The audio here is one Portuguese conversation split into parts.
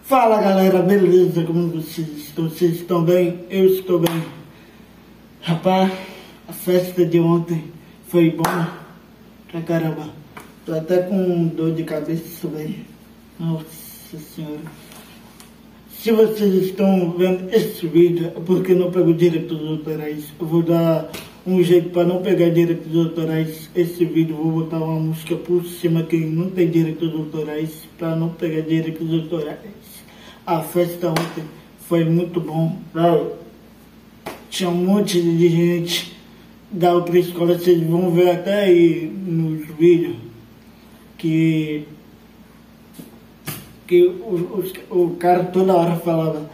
Fala galera, beleza? Como vocês estão? Vocês estão bem? Eu estou bem. Rapaz, a festa de ontem foi boa pra caramba. Tô até com dor de cabeça, velho. Nossa senhora. Se vocês estão vendo esse vídeo, é porque não pego direitos autorais. Eu vou dar um jeito para não pegar direitos autorais. Esse vídeo vou botar uma música por cima que não tem direitos autorais, para não pegar direitos autorais. A festa ontem foi muito bom, velho. Tinha um monte de gente da outra escola, vocês vão ver até aí nos vídeos que o cara toda hora falava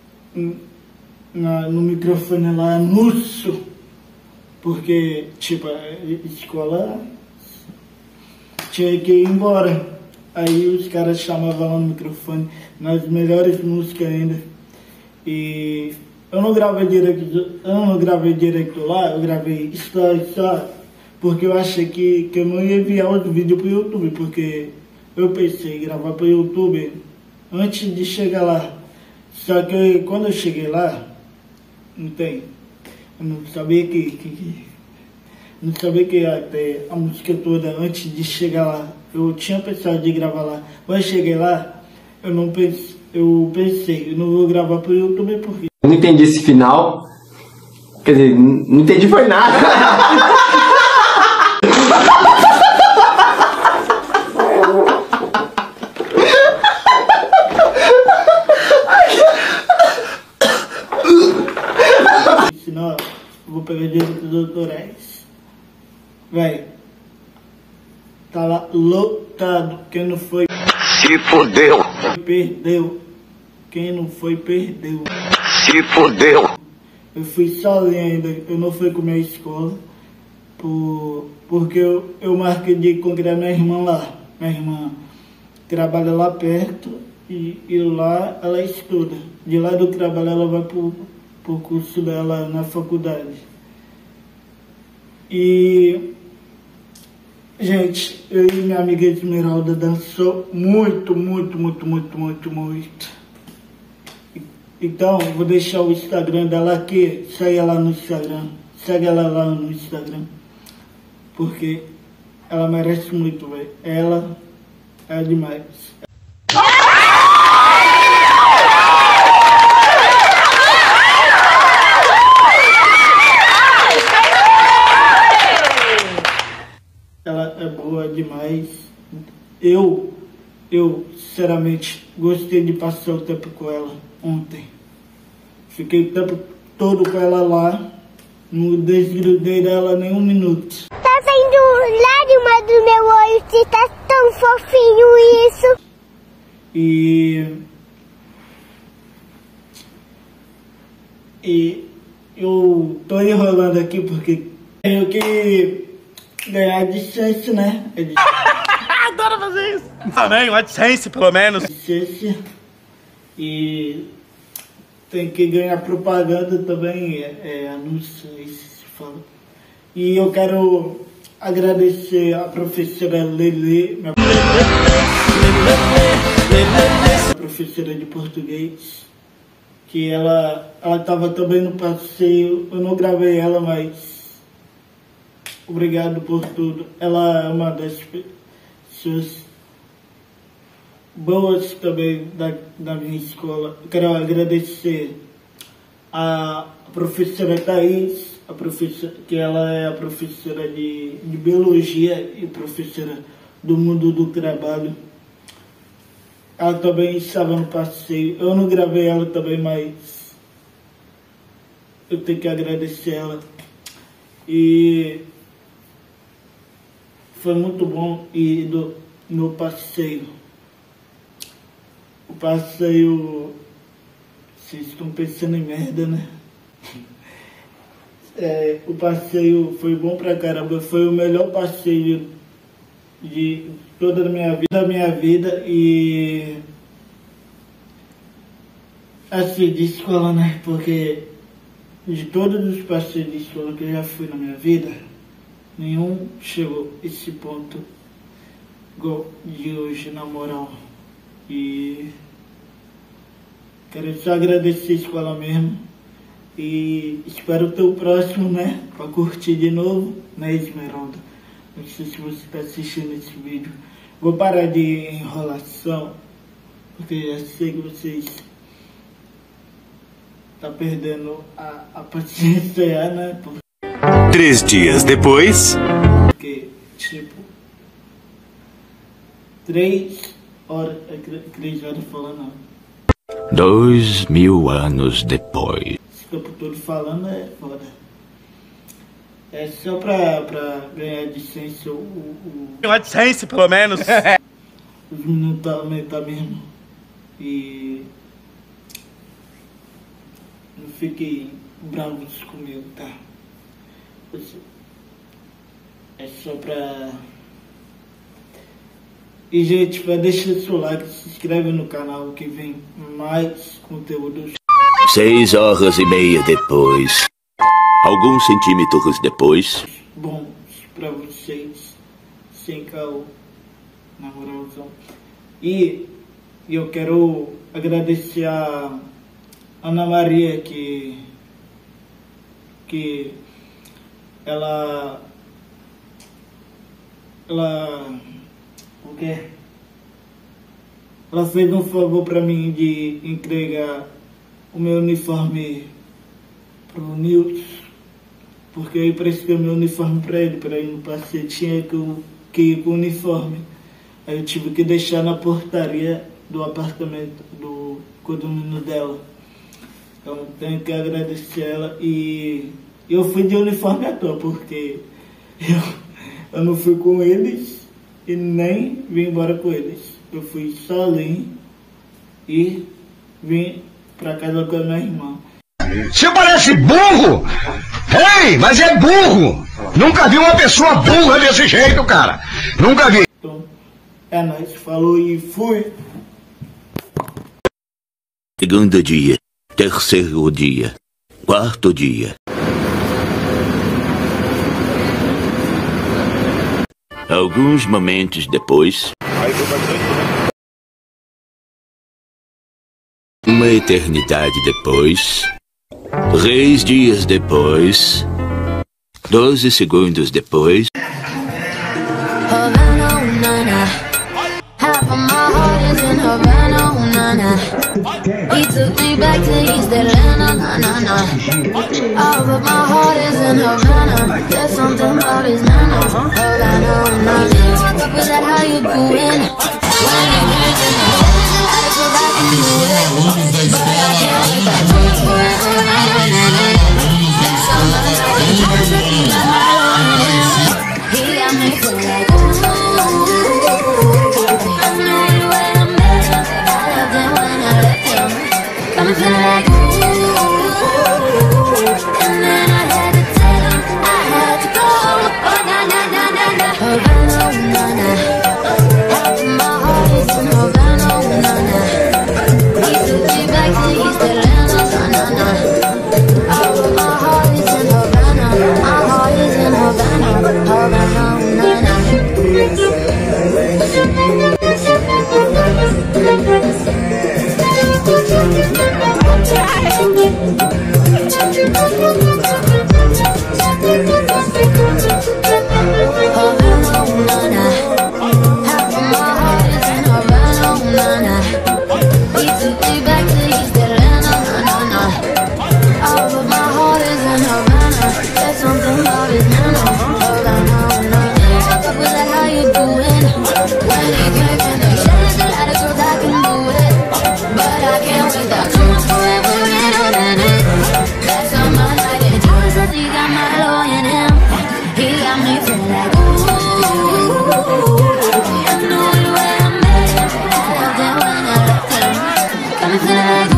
no microfone lá, Múcio, porque tipo, a escola tinha que ir embora. Aí os caras chamavam lá no microfone, nas melhores músicas ainda. E eu não gravei direito lá, eu gravei história, porque eu achei que eu não ia enviar outro vídeo pro YouTube, porque eu pensei em gravar pro YouTube antes de chegar lá. Só que quando eu cheguei lá, eu não sabia não sabia que ia ter a música toda antes de chegar lá. Eu tinha pensado de gravar lá. Quando eu cheguei lá, eu pensei, eu não vou gravar pro YouTube porque... Eu não entendi esse final. Quer dizer, não entendi foi nada. Senão eu vou pegar direitos autorais. Véi, tava lotado. Quem não foi, se fodeu. Perdeu. Quem não foi, perdeu. Se fodeu. Eu fui sozinho ainda. Eu não fui com minha escola. Porque eu marquei de encontrar minha irmã lá. Minha irmã trabalha lá perto e lá ela estuda. De lá do trabalho ela vai pro curso dela na faculdade. E, gente, eu e minha amiga Esmeralda dançou muito. Então, vou deixar o Instagram dela aqui. Segue ela no Instagram. Segue ela lá no Instagram. Porque ela merece muito, velho. Ela é demais. Ela é boa demais. Eu, sinceramente, gostei de passar o tempo com ela ontem. Fiquei o tempo todo com ela lá. Não desgrudei dela nem um minuto. Tá saindo lágrima do meu olho, que tá tão fofinho isso. E eu tô enrolando aqui porque tenho que ganhar AdSense, né? Adoro fazer isso. Também, o AdSense, pelo menos. AdSense. E tem que ganhar propaganda também, anúncio, isso se fala. E eu quero agradecer a professora Lele, minha professora de português, que ela estava também no passeio. Eu não gravei ela, mas obrigado por tudo. Ela é uma das pessoas boas também da minha escola. Eu quero agradecer a professora Thaís, que ela é a professora de biologia e professora do mundo do trabalho. Ela também estava no passeio. Eu não gravei ela também, mas eu tenho que agradecer ela. E foi muito bom ir no passeio. O passeio... Vocês estão pensando em merda, né? O passeio foi bom pra caramba. Foi o melhor passeio de toda a minha vida. E... assim, de escola, né? Porque de todos os passeios de escola que eu já fui na minha vida, nenhum chegou a esse ponto igual de hoje, na moral. E Quero só agradecer a escola mesmo. E espero ter o próximo, né? Pra curtir de novo, né, Esmeralda? Não sei se você tá assistindo esse vídeo. Vou parar de enrolação, porque já sei que vocês tá perdendo a paciência, né? 3 dias depois. Porque, tipo, 3 horas falando, não. 2000 anos depois. Esse tempo todo falando é foda. É só pra ganhar licença Uma AdSense, pelo menos. os meninos tá mesmo. E não fiquem bravos comigo, tá? É só pra... E gente, vai deixar seu like, se inscreve no canal que vem mais conteúdos. 6 horas e meia depois. Alguns centímetros depois. Bom pra vocês, sem caô, na moralzão. E eu quero agradecer a Ana Maria que ela o quê? Ela fez um favor pra mim de entregar o meu uniforme pro Nilton, porque eu emprestei meu uniforme pra ele ir no passeio, tinha que ir com o uniforme. Aí eu tive que deixar na portaria do apartamento, do condomínio dela. Então tenho que agradecer ela. E eu fui de uniforme à toa, porque eu não fui com eles e nem vim embora com eles. Eu fui sozinho e vim pra casa com a minha irmã. Você parece burro! Ei, mas é burro! Nunca vi uma pessoa burra desse jeito, cara! Nunca vi! Então, é nóis, falou e fui! Segundo dia, terceiro dia, quarto dia. Alguns momentos depois. Uma eternidade depois. 3 dias depois. 12 segundos depois. He took me back to East Atlanta, but my heart is in Havana. There's something about his manners. Havana, What's up with that? How you doing? When you get in the I go back and do it, but I can't wait back to forever. There's something about his manners. He got me feeling like I know the way I'm made. I loved him when I left him. I'm feeling like and then I had to tell him I had to go. Oh na na na na na. Havana, na na. Half of my heart is in Havana, na na. He took me back to East Atlanta, na na na. All of my heart is in Havana. My heart is in Havana, Havana, na na. I'm feeling like